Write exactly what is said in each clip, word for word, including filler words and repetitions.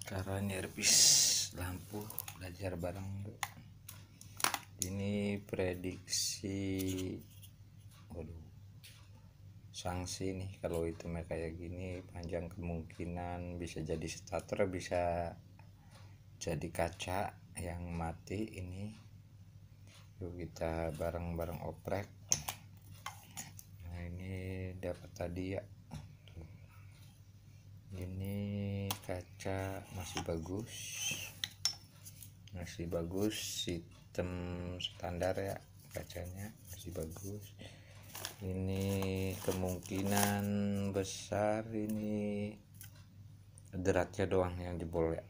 Cara nyervis lampu belajar bareng. Ini prediksi, waduh, sanksi nih kalau itu kayak gini. Panjang kemungkinan bisa jadi starter, bisa jadi kaca yang mati. Ini yuk kita bareng-bareng oprek. Nah ini dapat tadi ya, ini kaca masih bagus, masih bagus, sistem standar ya, kacanya masih bagus. Ini kemungkinan besar ini deratnya doang yang jebol ya.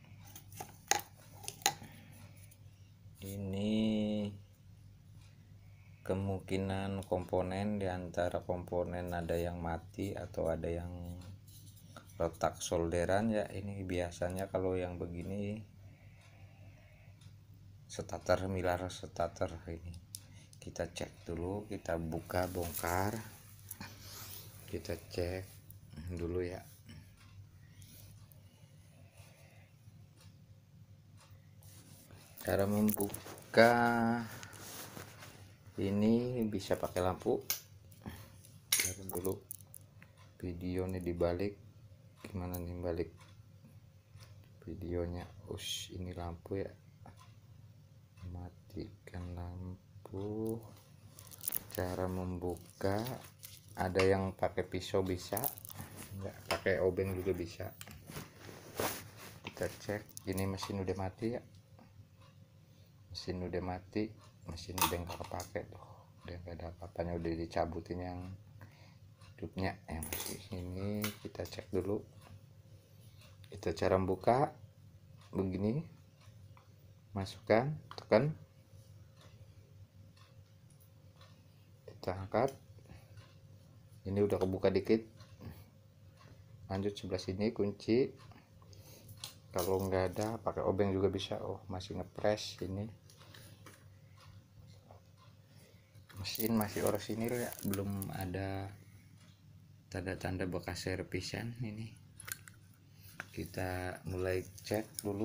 Ini kemungkinan komponen, diantara komponen ada yang mati atau ada yang retak solderan ya. Ini biasanya kalau yang begini starter, milar starter. Ini kita cek dulu, kita buka bongkar, kita cek dulu ya. Cara membuka ini bisa pakai lampu. Lihat dulu videonya dibalik, gimana nih balik videonya. Us ini lampu ya, matikan lampu. Cara membuka ada yang pakai pisau bisa, enggak pakai obeng juga bisa. Kita cek, ini mesin udah mati ya, mesin udah mati, mesin udah nggak kepake tuh, udah nggak ada apa-apanya, udah dicabutin yang hidupnya. Yang masih ini kita cek dulu. Kita cara membuka begini, masukkan, tekan, kita angkat. Ini udah kebuka dikit, lanjut sebelah sini kunci. Kalau nggak ada pakai obeng juga bisa. Oh masih ngepres, ini mesin masih orisinil ya, belum ada tanda-tanda bekas servisan. Ini kita mulai cek dulu,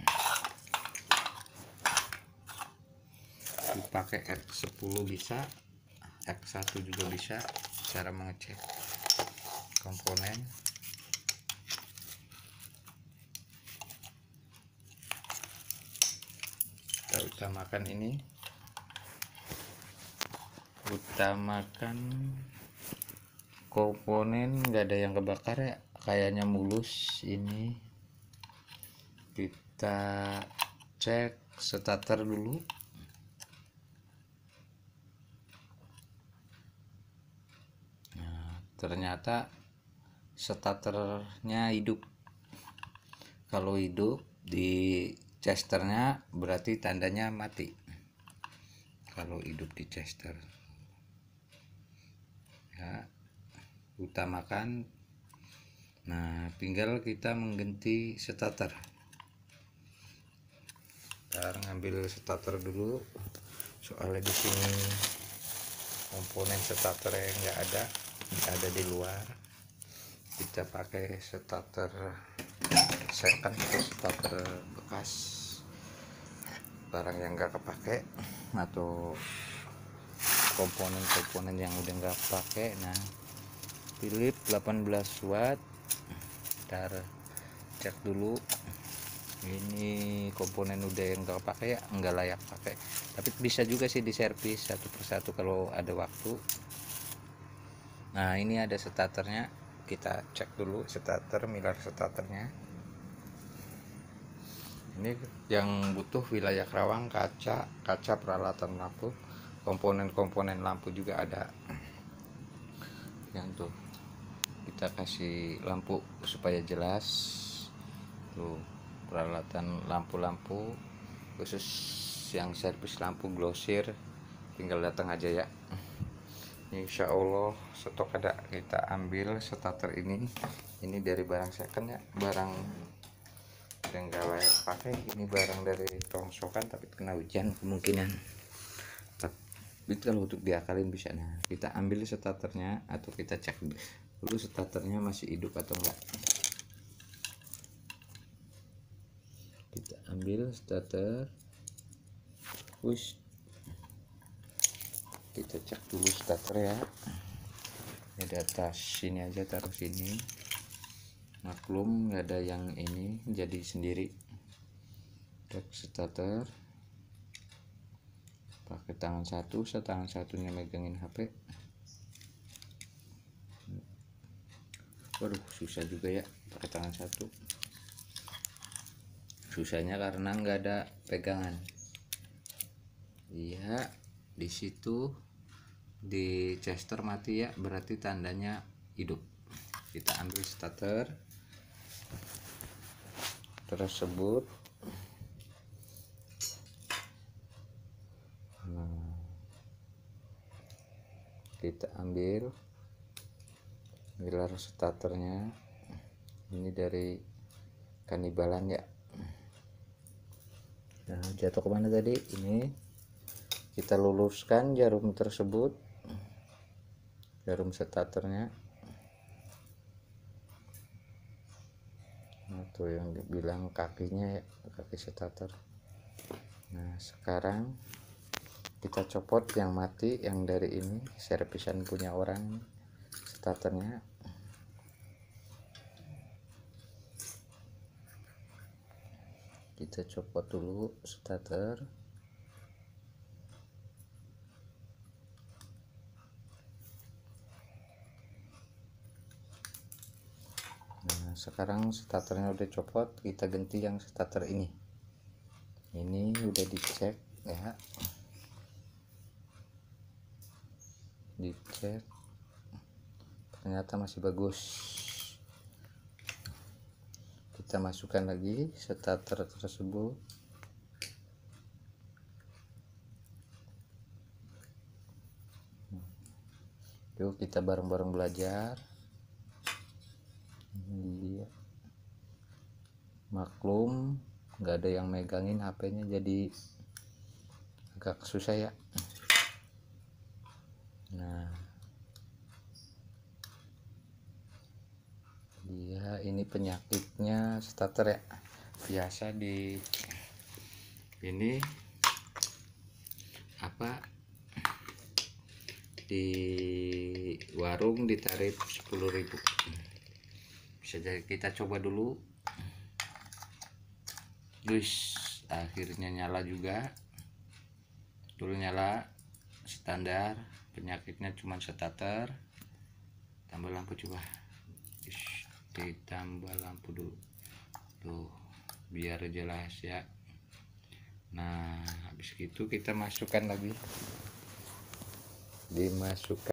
dipakai X sepuluh bisa, X satu juga bisa. Cara mengecek komponen, kita utamakan ini, utamakan komponen nggak ada yang kebakar ya, kayaknya mulus. Ini kita cek starter dulu. Nah ternyata starternya hidup. Kalau hidup di chesternya berarti tandanya mati. Kalau hidup di chester ya, utamakan. Nah tinggal kita mengganti starter. Kita ngambil starter dulu, soalnya di sini komponen starter yang nggak ada, ada di luar. Kita pakai starter second, starter bekas, barang yang nggak kepake atau komponen-komponen yang udah nggak pakai. Nah Philips delapan belas watt, kita cek dulu. Ini komponen udah yang nggak pakai ya, nggak layak pakai, tapi bisa juga sih diservis satu persatu kalau ada waktu. Nah ini ada starternya, kita cek dulu starter, milar starternya. Ini yang butuh wilayah Karawang, kaca, kaca peralatan lampu, komponen-komponen lampu juga ada. Yang tuh kita kasih lampu supaya jelas. Tuh peralatan lampu-lampu khusus yang servis lampu glosir, tinggal datang aja ya. Insya Allah stok ada, kita ambil starter ini. Ini dari barang second ya, barang yang gak layak pakai. Ini barang dari rongsokan tapi kena hujan kemungkinan, tapi kalau untuk diakalin bisa. Nah kita ambil starternya atau kita cek dulu starternya masih hidup atau enggak. ambil starter, push, kita cek dulu starter ya. Ini di atas sini aja, taruh sini. Maklum nggak ada yang ini jadi sendiri. Cek starter pakai tangan satu, setangan satunya megangin H P. Waduh, susah juga ya pakai tangan satu. Susahnya karena nggak ada pegangan. Iya, di situ di Chester mati ya, berarti tandanya hidup. Kita ambil starter tersebut. Nah, kita ambil pilar starternya. Ini dari Kanibalan ya. Nah, jatuh kemana tadi? Ini kita luruskan jarum tersebut, jarum starternya. Nah, tuh yang dibilang kakinya ya, kaki starter. Nah, sekarang kita copot yang mati, yang dari ini servisan punya orang starternya. Kita copot dulu starter. Nah, sekarang starternya udah copot, kita ganti yang starter ini. Ini udah dicek ya. Dicek. Ternyata masih bagus. Kita masukkan lagi starter tersebut. Yuk kita bareng-bareng belajar. Iya. Maklum nggak ada yang megangin H P-nya, jadi agak susah ya. Nah, dia ini penyakitnya starter ya. Biasa di ini apa, di warung ditarif sepuluh ribu. Bisa jadi kita coba dulu. Terus akhirnya nyala juga. Dulu nyala standar, penyakitnya cuma starter. Tambah lampu coba. Ish, ditambah lampu dulu tuh biar jelas ya. Nah, habis itu kita masukkan lagi, dimasukkan